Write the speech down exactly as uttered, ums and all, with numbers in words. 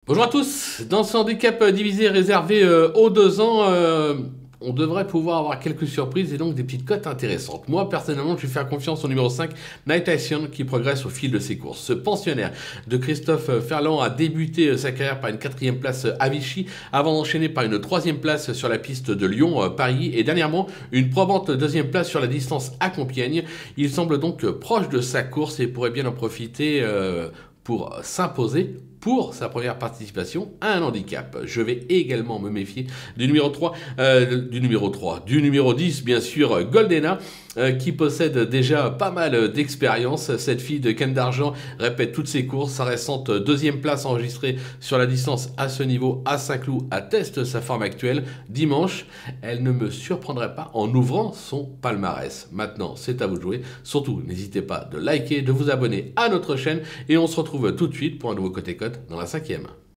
Bonjour à tous. Dans ce handicap divisé réservé euh, aux deux ans, euh, on devrait pouvoir avoir quelques surprises et donc des petites cotes intéressantes. Moi, personnellement, je vais faire confiance au numéro cinq, Night Tyson, qui progresse au fil de ses courses. Ce pensionnaire de Christophe Ferland a débuté sa carrière par une quatrième place à Vichy, avant d'enchaîner par une troisième place sur la piste de Lyon-Paris et dernièrement une probante deuxième place sur la distance à Compiègne. Il semble donc proche de sa course et pourrait bien en profiter euh, pour s'imposer pour sa première participation à un handicap. Je vais également me méfier du numéro trois, euh, du numéro trois, du numéro dix, bien sûr, Goldena, euh, qui possède déjà pas mal d'expérience. Cette fille de Ken d'Argent répète toutes ses courses. Sa récente deuxième place enregistrée sur la distance à ce niveau à Saint-Cloud atteste sa forme actuelle. Dimanche, elle ne me surprendrait pas en ouvrant son palmarès. Maintenant, c'est à vous de jouer. Surtout, n'hésitez pas de liker, de vous abonner à notre chaîne et on se retrouve tout de suite pour un nouveau Côté Cote dans la cinquième.